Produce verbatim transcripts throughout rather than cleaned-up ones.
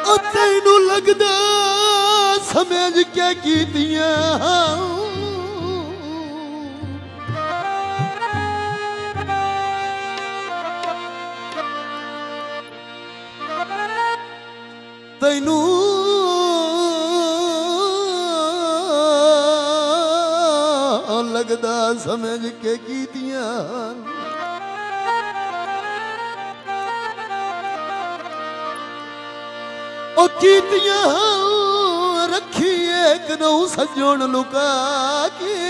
او تینوں لگدا سمجھ کے کیتیاں تینوں لگدا سمجھ کے کیتیاں او کیتیاں رکھی ایک نو سجن لکا کے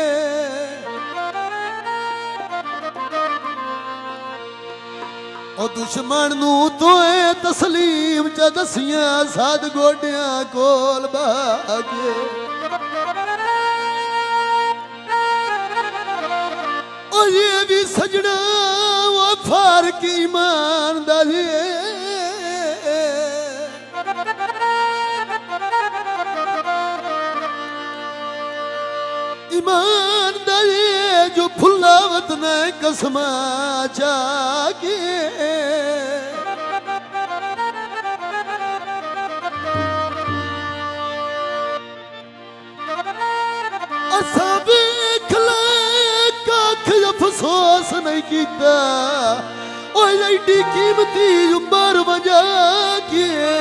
او دشمن نو تو اے تسلیم چا دسیاں ساد گوڈیاں کول بہا کے او یہ بھی سجنا وہ فارق ایمان داری ایمان داری جو پھلا وطن قسمہ چاکی اساں ویکھ لے کاکھ افسوس نہیں کیتا اوہ ایڈی قیمتی عمر وجا کیے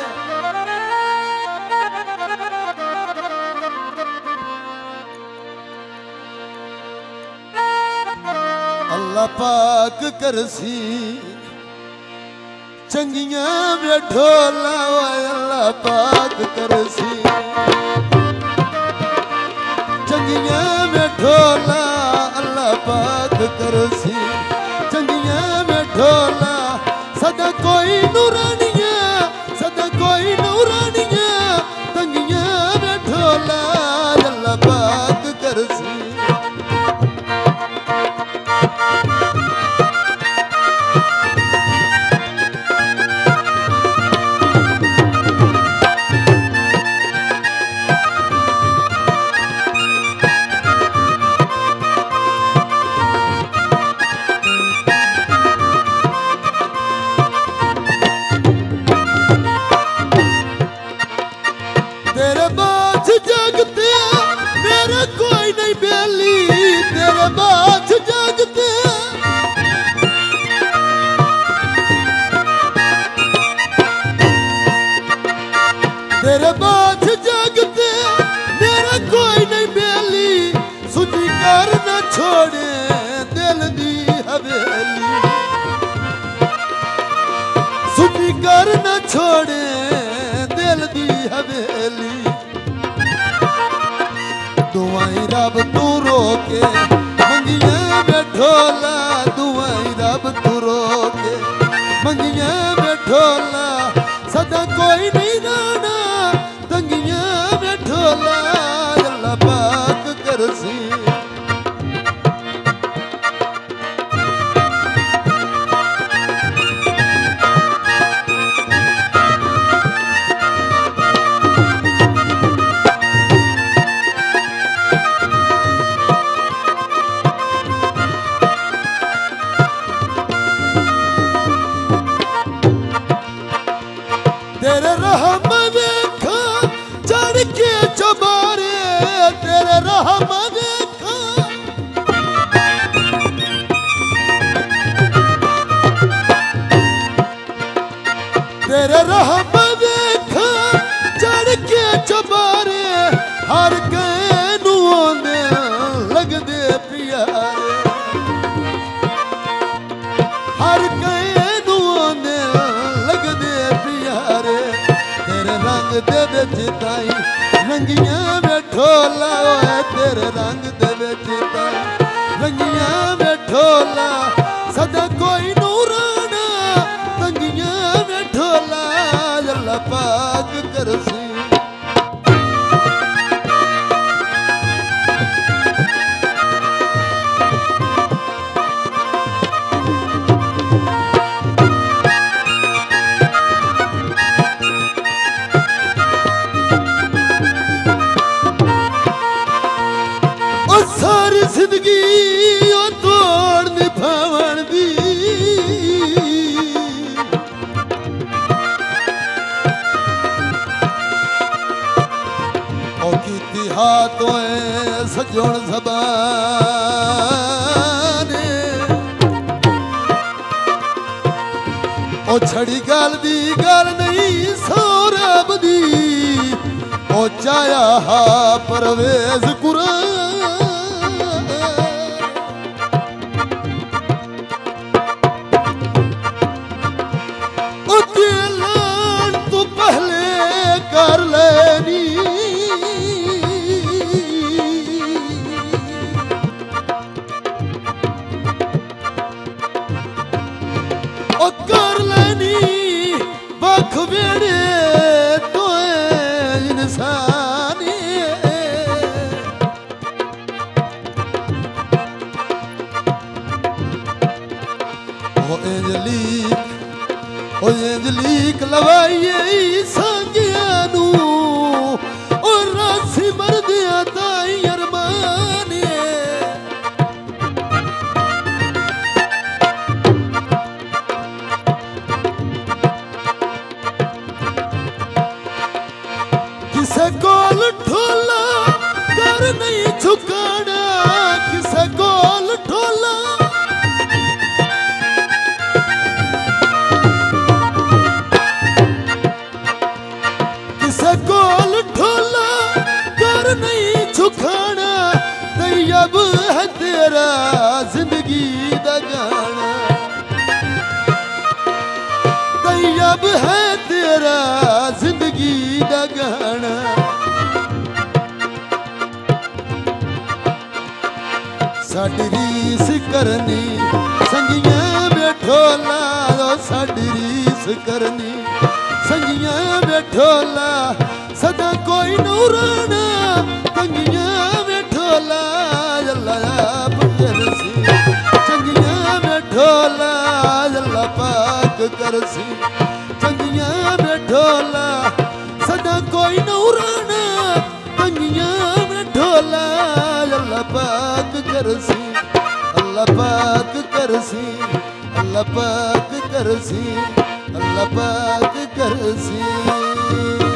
اللہ پاک کرسی چنگیاں بیٹھولا وائے اللہ پاک کرسی چنگیاں بیٹھولا اللہ پاک کرسی چنگیاں بیٹھولا صدا کوئی نورانیاں صدا کوئی نورانیاں تنگیاں بیٹھولا اللہ پاک کرسی تیرے بات جاگتے میرا کوئی نہیں بیلی سجی کر نہ چھوڑے دل دی حویلی سجی کر نہ چھوڑے دل دی حویلی دعائیں رب تو روکے منگیاں بیٹھولا دعائیں رب تو روکے منگیاں بیٹھولا صدا کوئی نہیں نانا تنگیاں بیٹھولا اللہ پاک کرسی تیرے رحم ویکھا چڑھ کے چبارے تیرے رحم ویکھا تیرے رحم ویکھا چڑھ کے چبارے ہر کینو آندے لگ دے پیارے ہر کینو آندے لگ دے پیارے تیرے رنگ دے وچ تائی رنگیاں بیٹھولا ہوئے تیرے رنگ دے وچ تائی رنگیاں بیٹھولا صدا کوئی نورانا تنگیاں بیٹھولا اللہ پاک کرسی جون زبان او چھڑی گال دی گال نہیں سورب دی او چایا ہا پرویز قرآن او دلان تو پہلے کر لینی او کر لینی بخ ویڑے تو انسانی او انجلیک او انجلیک لوائیے سانگیانو اور راسی مردیاں تائی ارمانی کسے کول ٹھولا کر نہیں چھکانا کسے کول ٹھولا کسے کول ٹھولا کر نہیں چھکانا طیب ہے تیرا زندگی دا گانا طیب ہے تیرا زندگی دا گانا ساڑی ریس کرنی سنگیاں بیٹھولا ساڑی ریس کرنی سنگیاں بیٹھولا صدا کوئی نورانا تنگیاں بیٹھولا اللہ آپ کرسی چنگیاں بیٹھولا اللہ پاک کرسی چنگیاں بیٹھولا صدا کوئی نورانا تنگیاں بیٹھولا اللہ پاک کرسی اللہ پاک کرسی اللہ پاک کرسی اللہ پاک کرسی